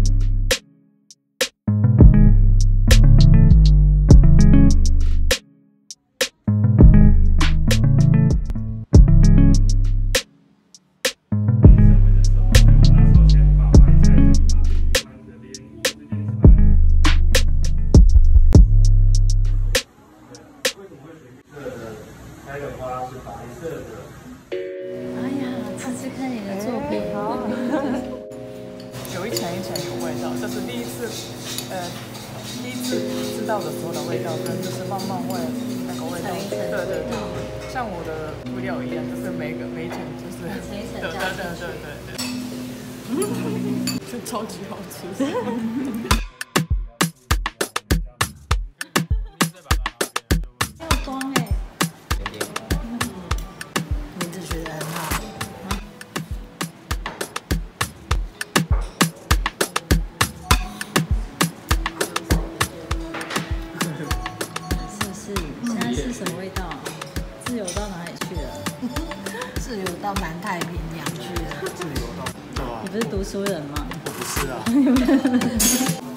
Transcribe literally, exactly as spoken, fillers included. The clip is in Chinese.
有一层一层有味道，这是第一次，呃，第一次知道的时候的味道，跟就是慢慢会那个味道，对对对，像我的布料一样，就是每个每一层就是，对对对对对对，就超级好吃。 要光哎，名字取得很好。 是什么味道？自由到哪里去了？自由到南太平洋去了。自由到，对啊。你不是读书人吗？ 我不是啊。